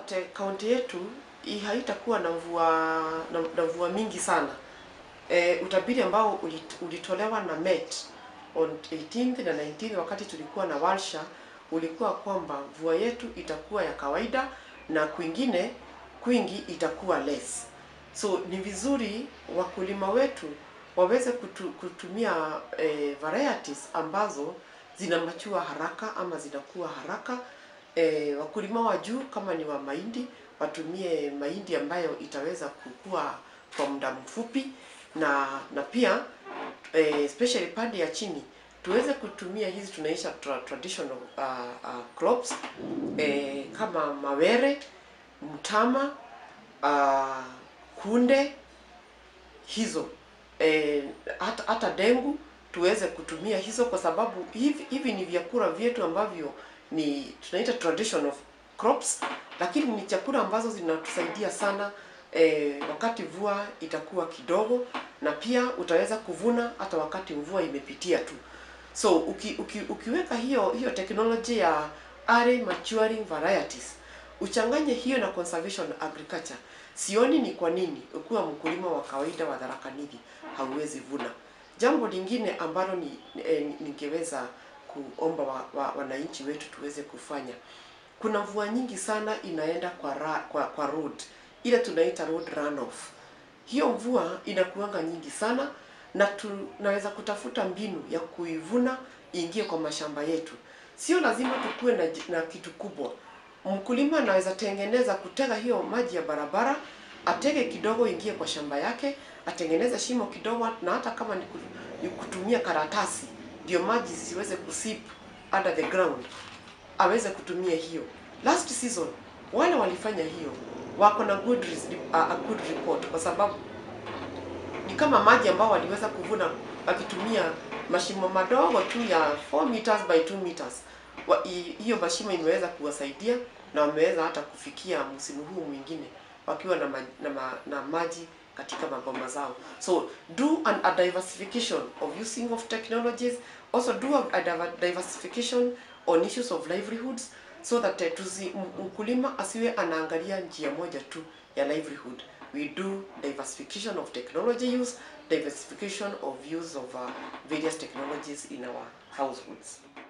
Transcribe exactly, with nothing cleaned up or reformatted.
that uh, kaunti yetu haitakuwa na mvua na, na mvua mingi sana. E, utabiri ambao ulitolewa na Met on eighteenth na nineteenth wakati tulikuwa na warsha ulikuwa kwamba mvua yetu itakuwa ya kawaida na kwingine kwingi itakuwa less. So ni vizuri wakulima wetu waweze kutu, kutumia e, varieties ambazo zinamachua haraka ama zinakuwa haraka. E, wakulima wa juu kama ni wa mahindi watumie mahindi ambayo itaweza kukua kwa muda mfupi, na na pia e, especially pande ya chini tuweze kutumia hizi tunaisha tra traditional uh, uh, crops e, kama mawere, mtama, uh, kunde hizo e, hata, hata dengu tuweze kutumia hizo, kwa sababu hivi, hivi ni vyakula vyetu ambavyo ni tunaita traditional crops, lakini ni chakula ambazo zinatusaidia sana e, wakati mvua itakuwa kidogo, na pia utaweza kuvuna hata wakati mvua imepitia tu. So uki, uki, ukiweka hiyo hiyo technology ya early maturing varieties, uchanganye hiyo na conservation agriculture, sioni ni kwa nini ukiwa mkulima wa kawaida wa Tharaka Nithi hauwezi vuna. Jambo lingine ambalo ni e, ningeweza kuomba wa, wa, wananchi wetu tuweze kufanya, kuna mvua nyingi sana inaenda kwa ra, kwa, kwa road ile tunaita road runoff. Hiyo mvua inakuanga nyingi sana na tunaweza kutafuta mbinu ya kuivuna ingie kwa mashamba yetu. Sio lazima tukue na, na kitu kubwa. Mkulima anaweza tengeneza kutega hiyo maji ya barabara, atege kidogo ingie kwa shamba yake, atengeneza shimo kidogo, na hata kama ni kutumia karatasi ndio maji siweze kusip under the ground, aweze kutumia hiyo. Last season wale walifanya hiyo wako na good uh, a good report, kwa sababu ni kama maji ambao waliweza kuvuna wakitumia mashimo madogo tu ya four meters by two meters. Wa, hiyo mashimo imeweza kuwasaidia na wameweza hata kufikia msimu huu mwingine wakiwa na, ma, na, ma, na maji katika maboma zao. So do an, a diversification of using of technologies, also do a, a diversification on issues of livelihoods, so that uh, tuzi, mkulima asiwe anaangalia njia moja tu ya livelihood. We do diversification of technology use, diversification of use of uh, various technologies in our households.